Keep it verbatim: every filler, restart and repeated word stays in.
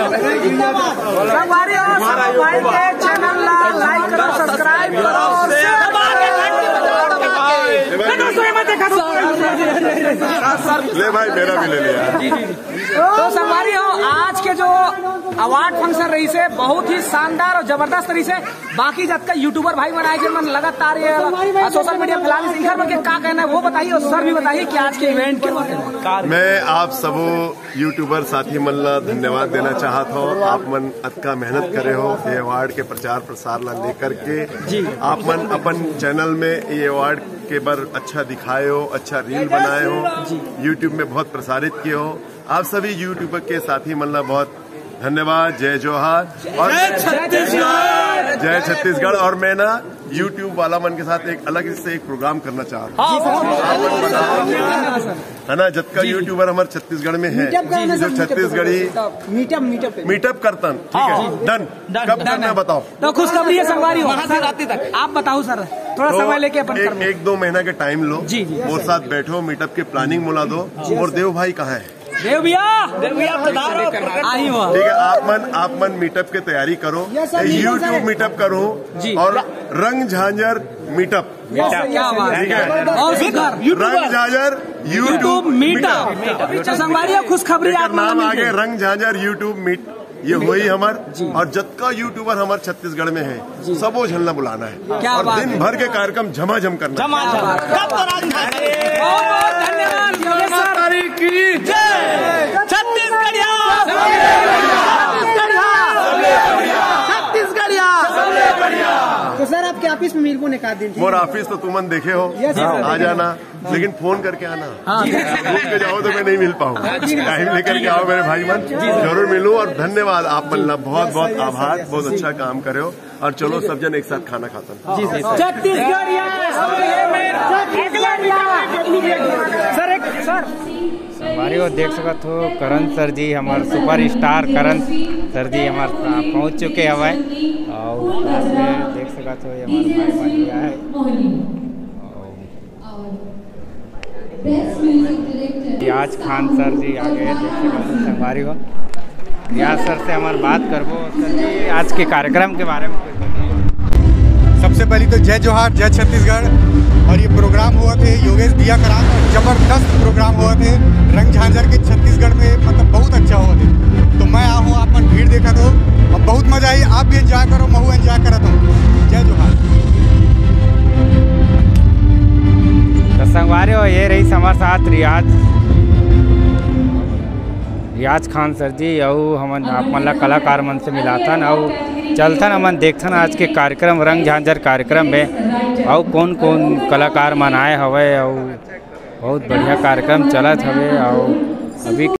Channel like करो, subscribe करो और ले भाई मेरा भी ले लिया। तो संगवारी हो, आज के जो अवार्ड फंक्शन रही से बहुत ही शानदार और जबरदस्त तरीके से बाकी जब का यूट्यूबर भाई बनाए जो मन लगातार ये सोशल मीडिया फैलाने से इधर के का कहना है वो बताइए और सर भी बताइए कि आज के इवेंट के बारे में। मैं आप सबो यूट्यूबर साथी मन ला धन्यवाद देना चाहता हूँ। आप मन अतका मेहनत करे हो ये अवार्ड के प्रचार प्रसार ला लेकर के। आप मन अपन चैनल में ये अवार्ड के बार अच्छा दिखाए हो, अच्छा रील बनाए हो, यूट्यूब में बहुत प्रसारित किए हो। आप सभी यूट्यूबर के साथी मन ला बहुत धन्यवाद। जय जोहार और जय छत्तीसगढ़। और मैं ना यूट्यूब वाला मन के साथ एक अलग से एक प्रोग्राम करना चाह रहा हूँ, है ना। जब का यूट्यूबर हमारे छत्तीसगढ़ में है जो छत्तीसगढ़ी मीटअप मीटअप मीटअप करतन, ठीक है, डन। कब करना बताओ। तो खुशखबरी है संगवारी हो तक आप बताओ सर, थोड़ा समय लेके अपन एक, एक दो महीना के टाइम लो और साथ बैठो, मीटअप के प्लानिंग मुला दो। और देव भाई कहाँ है? देव भैया, देव भैया आई हो। ठीक है, आप मन आप मन मीटअप की तैयारी करो, यूट्यूब मीटअप करो और रंग झांझर मीटअप, ठीक है, रंग झांझर यूट्यूब मीटअप। संगवारी खुशखबरी नाम आगे रंग झांझर यूट्यूब मीट, ये वही हमार। और जतका यूट्यूबर हमारे छत्तीसगढ़ में है सबो झलना बुलाना है और दिन भर के कार्यक्रम झमाझम करना है। तो सर आपके ऑफिस में मिलको निकाल दिन मोर ऑफिस तो तुमन देखे हो, आ जाना, लेकिन फोन करके आना। रुक के जाओ तो मैं नहीं मिल पाऊँ। टाइम लेकर के आओ मेरे भाई मन, जरूर मिलूं। और धन्यवाद आप मन, बहुत बहुत आभार, बहुत अच्छा काम करे हो। और चलो सब जन एक साथ खाना खाता सर। एक सर हमारे वो देख सकत हो करण सर जी, हमारे super star Karan sir ji हमारे पहुंच चुके हवाए और देख सकत हो हमारे भाई बन गया है। रियाज खान सर जी आ गए, देख सकत हो संगवारी हो। रियाज सर से हमारे बात करबो। सर जी आज के कार्यक्रम के बारे में सबसे पहले तो जय जोहार, जय छत्तीसगढ़। और ये प्रोग्राम हुआ थे योगेश दिया करान, जबरदस्त प्रोग्राम हुआ थे रंग झांझर के छत्तीसगढ़ में, मतलब बहुत अच्छा हुआ थे। तो मैं आहूँ, आप मन भीड़ देखा तो अब बहुत मजा आई। आप भी एंजॉय करो, मैं हूँ एंजॉय करता हूँ। जय जोहार। तो संगवारी हो, ये रही हमारे साथ रियाज रियाज खान सर जी। और हम आप मन कलाकार मन से मिलाथन और चलथन हमन देखथन आज के कार्यक्रम रंग झांझर कार्यक्रम में और कौन कौन कलाकार मन आए हवे और बहुत बढ़िया कार्यक्रम चलत हवे। और अभी